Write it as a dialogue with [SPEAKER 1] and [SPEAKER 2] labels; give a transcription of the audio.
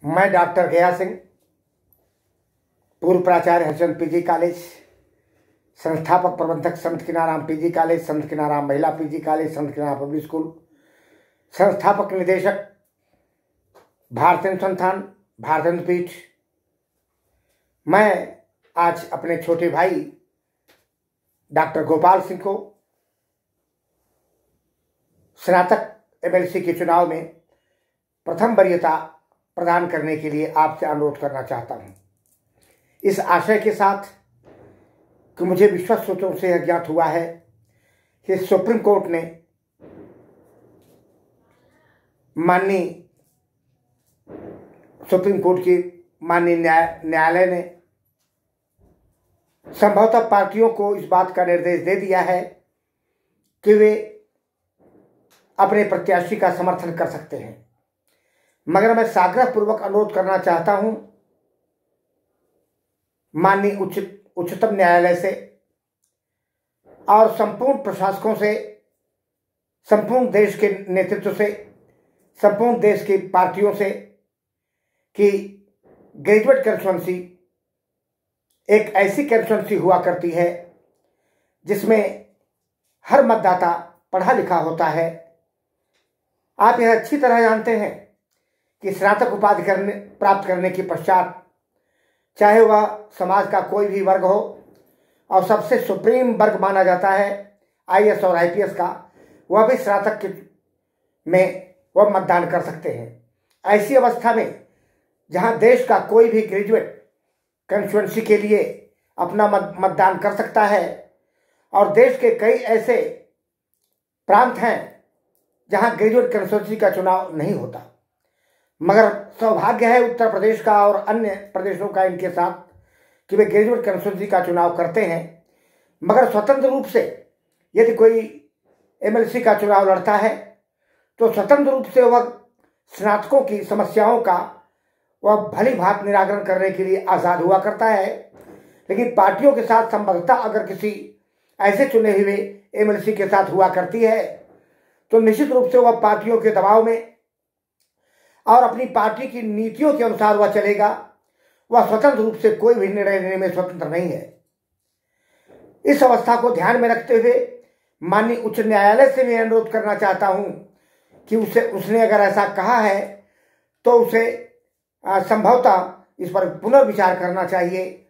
[SPEAKER 1] मैं डॉक्टर गया सिंह, पूर्व प्राचार्य हरिचंद पीजी कॉलेज, संस्थापक प्रबंधक संत किनाराम पीजी कॉलेज, संत किनाराम महिला पीजी कॉलेज, संत किनाराम पब्लिक स्कूल, संस्थापक निदेशक भारतीय अनुसंधान भारत विद्यापीठ। मैं आज अपने छोटे भाई डॉक्टर गोपाल सिंह को स्नातक एमएलसी के चुनाव में प्रथम वरीयता प्रदान करने के लिए आपसे अनुरोध करना चाहता हूं, इस आशय के साथ कि मुझे विश्वस्त सूत्रों से यह ज्ञात हुआ है कि सुप्रीम कोर्ट ने सुप्रीम कोर्ट की माननीय न्यायालय ने संभवतः पार्टियों को इस बात का निर्देश दे दिया है कि वे अपने प्रत्याशी का समर्थन कर सकते हैं। मगर मैं साग्रह पूर्वक अनुरोध करना चाहता हूं माननीय उच्चतम न्यायालय से और संपूर्ण प्रशासकों से, संपूर्ण देश के नेतृत्व से, संपूर्ण देश की पार्टियों से कि ग्रेजुएट कंस्टिट्यूएंसी एक ऐसी कंस्टिट्यूएंसी हुआ करती है जिसमें हर मतदाता पढ़ा लिखा होता है। आप यह अच्छी तरह जानते हैं कि स्नातक उपाधि प्राप्त करने के पश्चात चाहे वह समाज का कोई भी वर्ग हो और सबसे सुप्रीम वर्ग माना जाता है आईएएस और आईपीएस का, वह भी स्नातक में वह मतदान कर सकते हैं। ऐसी अवस्था में जहां देश का कोई भी ग्रेजुएट कंस्टिट्यूएंसी के लिए अपना मतदान कर सकता है और देश के कई ऐसे प्रांत हैं जहां ग्रेजुएट कंस्टिट्यूएंसी का चुनाव नहीं होता, मगर सौभाग्य है उत्तर प्रदेश का और अन्य प्रदेशों का इनके साथ कि वे ग्रेजुएट कंस्टिट्यूएंसी का चुनाव करते हैं। मगर स्वतंत्र रूप से यदि कोई एमएलसी का चुनाव लड़ता है तो स्वतंत्र रूप से वह स्नातकों की समस्याओं का वह भली भांति निराकरण करने के लिए आज़ाद हुआ करता है। लेकिन पार्टियों के साथ संबद्धता अगर किसी ऐसे चुने हुए एमएलसी के साथ हुआ करती है तो निश्चित रूप से वह पार्टियों के दबाव में और अपनी पार्टी की नीतियों के अनुसार वह चलेगा। वह स्वतंत्र रूप से कोई भी निर्णय लेने में स्वतंत्र नहीं है। इस अवस्था को ध्यान में रखते हुए माननीय उच्च न्यायालय से मैं अनुरोध करना चाहता हूं कि उसने अगर ऐसा कहा है तो उसे संभवतः इस पर पुनर्विचार करना चाहिए